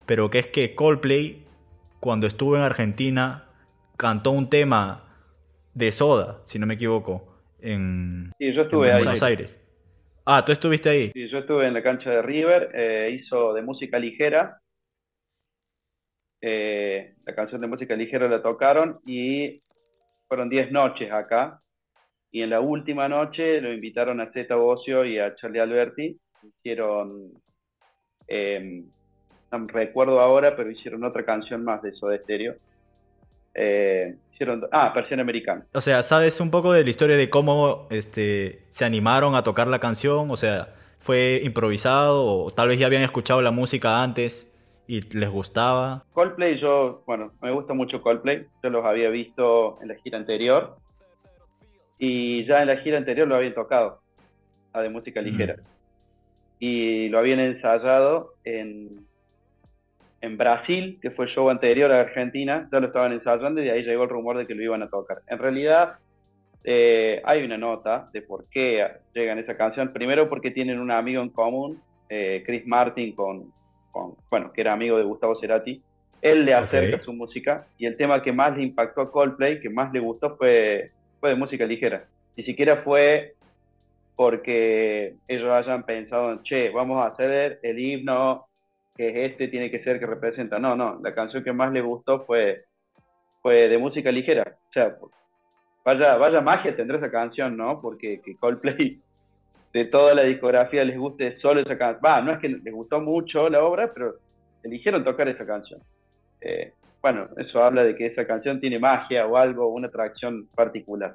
pero que es que Coldplay, cuando estuvo en Argentina, cantó un tema de Soda, si no me equivoco, Sí, yo en estuve Buenos ahí. Aires. Ah, ¿tú estuviste ahí? Sí, yo estuve en la cancha de River, hizo de música ligera, la canción de música ligera la tocaron y fueron 10 noches acá. Y en la última noche lo invitaron a Zeta Bosio y a Charlie Alberti. Hicieron, eh, no me recuerdo ahora, pero hicieron otra canción más de Soda Stereo. Versión americana. O sea, ¿sabes un poco de la historia de cómo se animaron a tocar la canción? O sea, ¿fue improvisado o tal vez ya habían escuchado la música antes y les gustaba? Coldplay, bueno, me gusta mucho Coldplay. Yo los había visto en la gira anterior y ya en la gira anterior lo habían tocado, a de música Mm, ligera. Y lo habían ensayado en Brasil, que fue el show anterior a Argentina, ya lo estaban ensayando y de ahí llegó el rumor de que lo iban a tocar. En realidad, hay una nota de por qué llegan a esa canción. Primero porque tienen un amigo en común, Chris Martin, bueno, que era amigo de Gustavo Cerati. Él le ok, acerca su música y el tema que más le impactó a Coldplay, que más le gustó, fue de música ligera. Ni siquiera fue porque ellos hayan pensado, che, vamos a hacer el himno que es este, tiene que ser que representa. No, no, la canción que más le gustó fue de música ligera. O sea, vaya magia tendrá esa canción, ¿no? Porque que Coldplay de toda la discografía les guste solo esa canción. Va, no es que les gustó mucho la obra, pero eligieron tocar esa canción. Bueno, eso habla de que esa canción tiene magia o algo, una atracción particular.